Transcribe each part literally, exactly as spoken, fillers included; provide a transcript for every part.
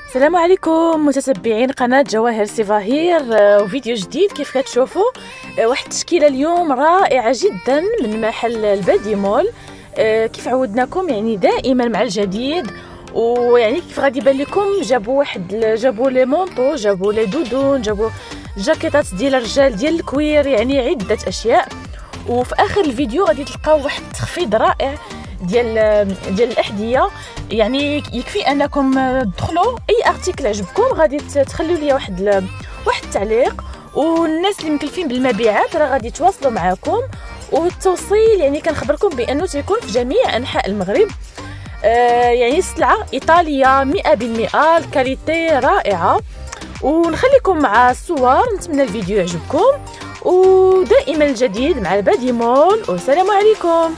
السلام عليكم متتبعين قناه جواهر سيفاهير، وفيديو جديد. كيف كتشوفوا واحد التشكيله اليوم رائعه جدا من محل البادي مول. كيف عودناكم يعني دائما مع الجديد، ويعني كيف غادي يبان لكم جابوا واحد جابوا لي مونطو، جابوا لي دودون، جابوا جاكيطات ديال الرجال ديال الكوير، يعني عده اشياء. وفي اخر الفيديو غادي تلقاو واحد التخفيض رائع ديال ديال الاحذيه. يعني يكفي انكم تدخلوا اي ارتيكل عجبكم غادي تخلوا لي واحد واحد التعليق، والناس اللي مكلفين بالمبيعات راه غادي يتواصلوا معكم، والتوصيل يعني كنخبركم بانه تيكون في جميع انحاء المغرب. آه يعني السلعه ايطاليه مئة بالمئة، الكاليتي رائعه. ونخليكم مع الصور، نتمنى الفيديو يعجبكم، ودائما الجديد مع البادي مول، والسلام عليكم.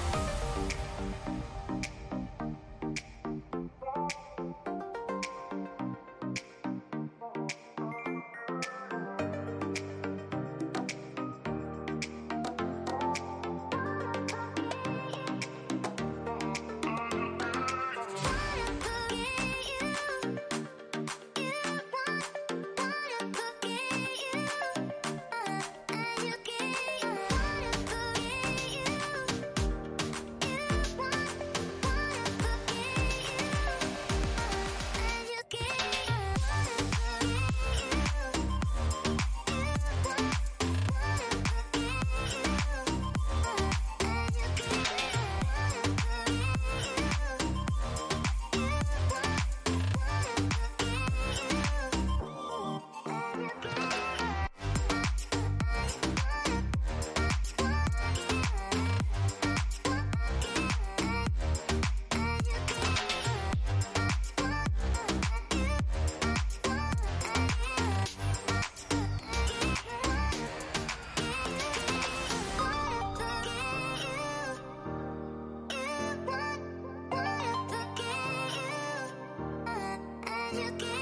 You